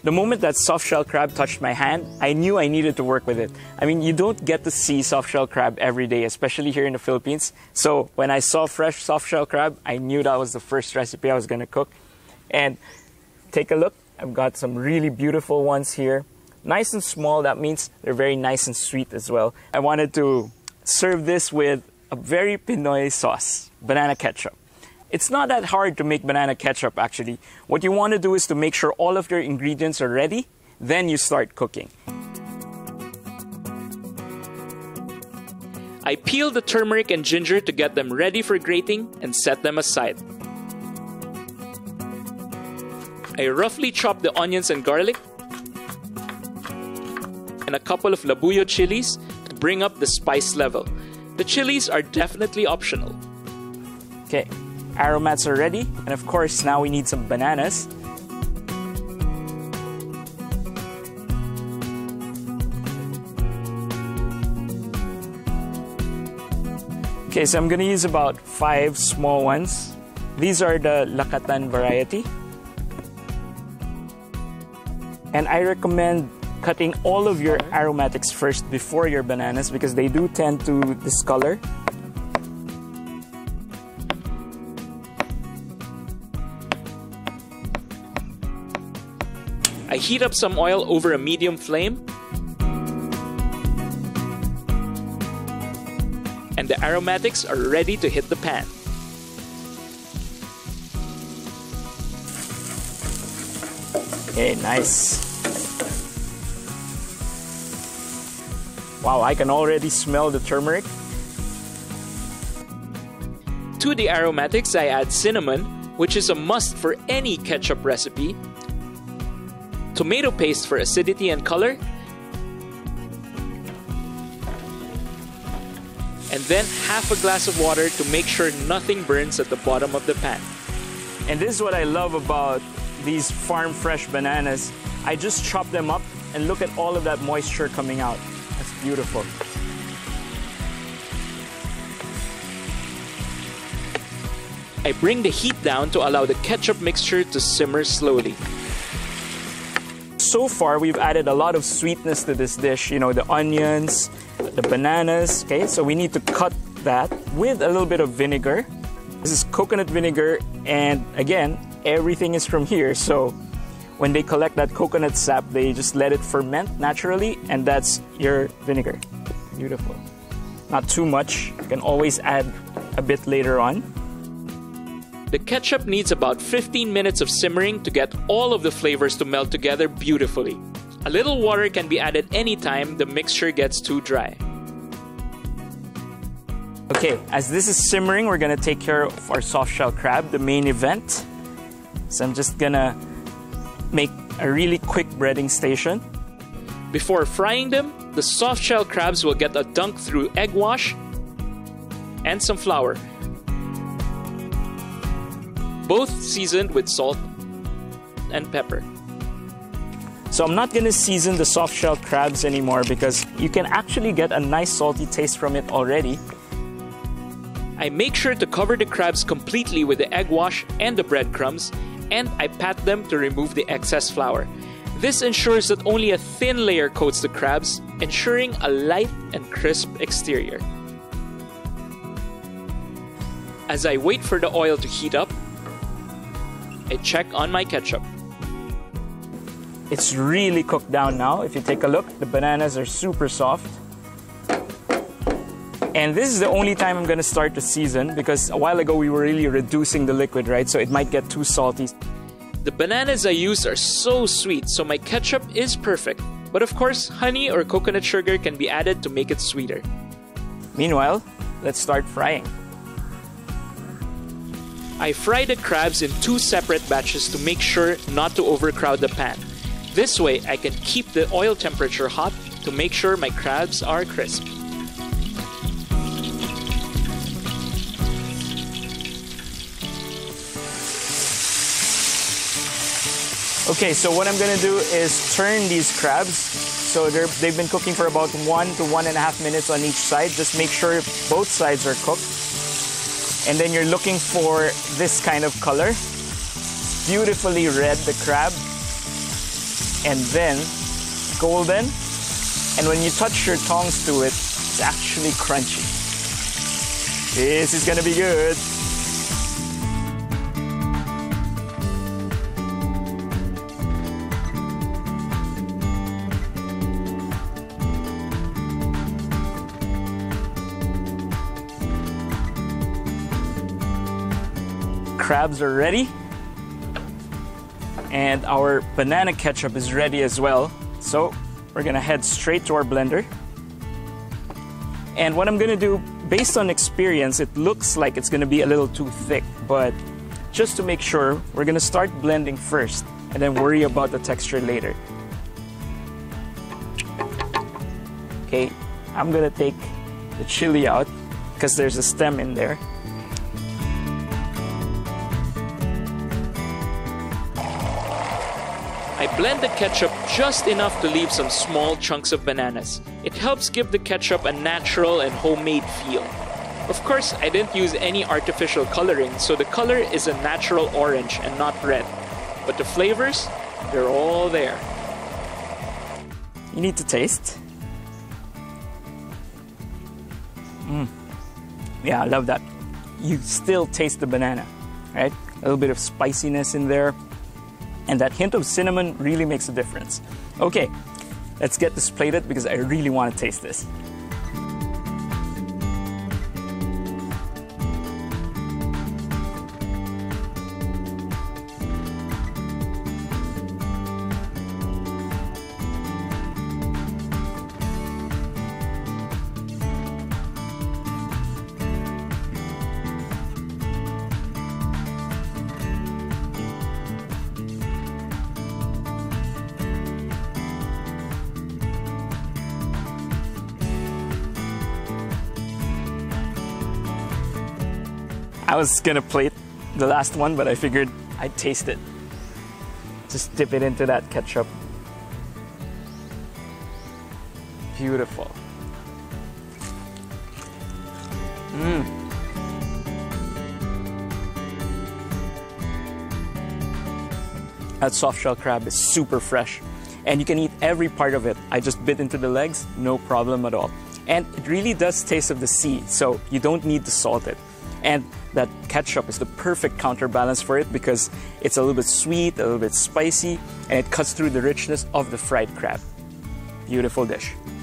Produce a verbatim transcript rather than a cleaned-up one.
The moment that soft-shell crab touched my hand, I knew I needed to work with it. I mean, you don't get to see soft-shell crab every day, especially here in the Philippines. So when I saw fresh soft-shell crab, I knew that was the first recipe I was going to cook. And take a look. I've got some really beautiful ones here. Nice and small, that means they're very nice and sweet as well. I wanted to serve this with a very Pinoy sauce, banana ketchup. It's not that hard to make banana ketchup actually. What you want to do is to make sure all of your ingredients are ready, then you start cooking. I peeled the turmeric and ginger to get them ready for grating and set them aside. I roughly chopped the onions and garlic and a couple of labuyo chilies to bring up the spice level. The chilies are definitely optional. Okay. Aromats are ready, and of course now we need some bananas. Okay, so I'm gonna use about five small ones. These are the Lakatan variety. And I recommend cutting all of your aromatics first before your bananas because they do tend to discolor. I heat up some oil over a medium flame, and the aromatics are ready to hit the pan. Okay, nice. Wow, I can already smell the turmeric. To the aromatics, I add cinnamon, which is a must for any ketchup recipe, tomato paste for acidity and color, and then half a glass of water to make sure nothing burns at the bottom of the pan. And this is what I love about these farm fresh bananas. I just chop them up and look at all of that moisture coming out. That's beautiful. I bring the heat down to allow the ketchup mixture to simmer slowly. So far, we've added a lot of sweetness to this dish. You know, the onions, the bananas. Okay, so we need to cut that with a little bit of vinegar. This is coconut vinegar, and again, everything is from here. So when they collect that coconut sap, they just let it ferment naturally, and that's your vinegar. Beautiful. Not too much. You can always add a bit later on. The ketchup needs about fifteen minutes of simmering to get all of the flavors to melt together beautifully. A little water can be added anytime the mixture gets too dry. Okay, as this is simmering, we're gonna take care of our soft-shell crab, the main event. So I'm just gonna make a really quick breading station. Before frying them, the soft-shell crabs will get a dunk through egg wash and some flour, both seasoned with salt and pepper. So I'm not gonna season the soft-shell crabs anymore because you can actually get a nice salty taste from it already. I make sure to cover the crabs completely with the egg wash and the breadcrumbs, and I pat them to remove the excess flour. This ensures that only a thin layer coats the crabs, ensuring a light and crisp exterior. As I wait for the oil to heat up, I check on my ketchup. It's really cooked down now. If you take a look, the bananas are super soft. And this is the only time I'm gonna start to season because a while ago we were really reducing the liquid, right? So it might get too salty. The bananas I use are so sweet, so my ketchup is perfect. But of course, honey or coconut sugar can be added to make it sweeter. Meanwhile, let's start frying. I fry the crabs in two separate batches to make sure not to overcrowd the pan. This way, I can keep the oil temperature hot to make sure my crabs are crisp. Okay, so what I'm gonna do is turn these crabs. So they're, they've been cooking for about one to one and a half minutes on each side. Just make sure both sides are cooked. And then you're looking for this kind of color. Beautifully red, the crab. and then golden. And when you touch your tongs to it, it's actually crunchy. This is gonna be good. Crabs are ready, and our banana ketchup is ready as well. So we're gonna head straight to our blender. And what I'm gonna do, based on experience, it looks like it's gonna be a little too thick, but just to make sure, we're gonna start blending first and then worry about the texture later. Okay, I'm gonna take the chili out because there's a stem in there. I blend the ketchup just enough to leave some small chunks of bananas. It helps give the ketchup a natural and homemade feel. Of course, I didn't use any artificial coloring, so the color is a natural orange and not red. But the flavors, they're all there. You need to taste. Mm. Yeah, I love that. You still taste the banana, right? A little bit of spiciness in there. And that hint of cinnamon really makes a difference. Okay, let's get this plated because I really want to taste this. I was gonna plate the last one, but I figured I'd taste it. Just dip it into that ketchup. Beautiful. Mmm. That soft shell crab is super fresh, and you can eat every part of it. I just bit into the legs, no problem at all. And it really does taste of the sea, so you don't need to salt it. And that ketchup is the perfect counterbalance for it because it's a little bit sweet, a little bit spicy, and it cuts through the richness of the fried crab. Beautiful dish.